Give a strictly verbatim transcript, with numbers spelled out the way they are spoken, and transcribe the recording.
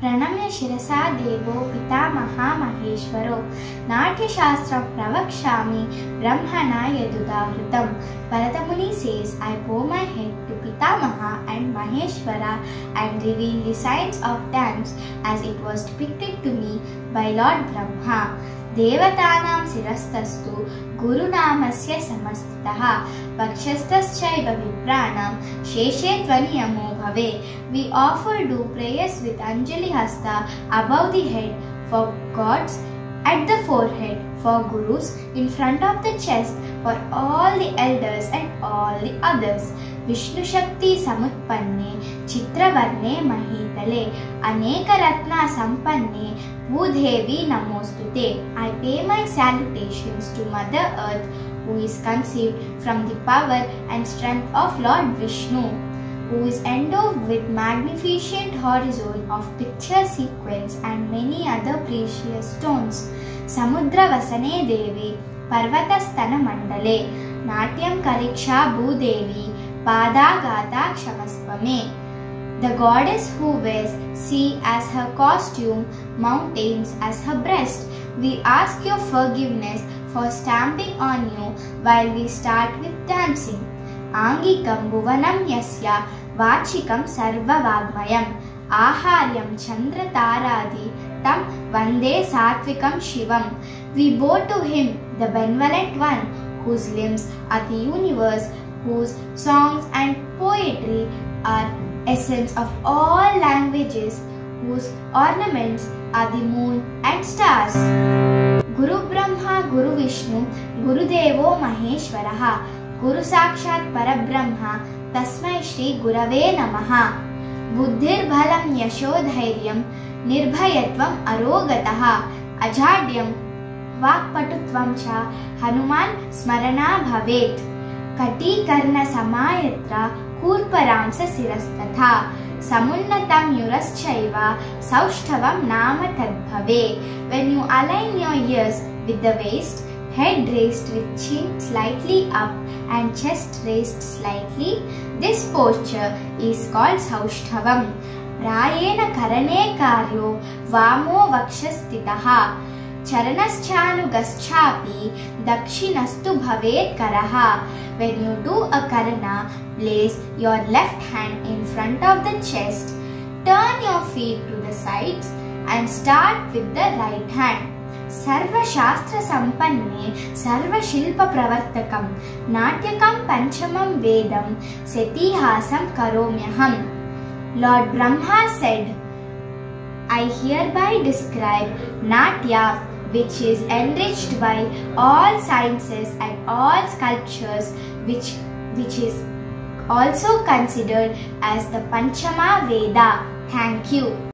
प्रणम्य शिरसा देवो पितामहा महेश्वरो नाट्यशास्त्रं प्रवक्ष्यामि ब्रह्मणा यदुदाहृतं. Bharatmuni says, I bow my head to Pitamaha and Maheshwara and reveal the science of dance as it was depicted to me by Lord Brahma. देवतानां शिरस्तस्तु गुरुनामस्य समस्थितः पक्षस्थश्चैव विप्राणां शेषे त्वनियमो भवे. We offer do prayers with Anjali Hasta above the head for gods, at the forehead for gurus, in front of the chest for all the elders and all the others. Vishnu Shakti Samutpanne Chitravarne Mahitale Aneka Ratna Sampanne Bhudevi Namostute. I pay my salutations to Mother Earth, who is conceived from the power and strength of Lord Vishnu, who is endowed with magnificent horizon of picture sequence and many other precious stones. Samudra Vasane Devi Parvatastana Mandale Natyam Kariksha Bhudevi Pada Gata Kshamasvame. The goddess who wears sea as her costume, mountains as her breast. We ask your forgiveness for stamping on you while we start with dancing. Angikam Bhuvanam Yasya Vachikam Sarva Vagmayam Aharyam Chandra Taradi Tam Vande Satvikam Shivam. We bow to him, the benevolent one, whose limbs are the universe, whose songs and poetry are essence of all languages, whose ornaments are the moon and stars. Guru Brahma, Guru Vishnu, Guru Devo Maheshwaraha, Guru Sakshat Parabrahma, Tasmai Shri Gurave Namaha. Buddhir Bhalam Yashodhairyam, Nirbhayatvam Arogataha, Ajadyam Vakpatutvam Cha, Hanuman Smarana Bhavet. Kati Karna Samayatra Kurparamsa Sirastatha Samunnatam Yuraschaiva Saushthavam Nama Tadbhave. When you align your ears with the waist, head raised with chin slightly up and chest raised slightly, this posture is called Saushthavam. Prayena Karane Karyo Vamo Vakshastitaha Charanaschanu-gaschapi Dakshinastu Bhavet Karaha. When you do a Karana, place your left hand in front of the chest, turn your feet to the sides and start with the right hand. Sarva Shastra Sampanne Sarva Shilpa Pravartakam Natyakam Panchamam Vedam Setihasam Karomyaham. Lord Brahma said, I hereby describe Natya, which is enriched by all sciences and all sculptures, which, which is also considered as the Panchama Veda. Thank you.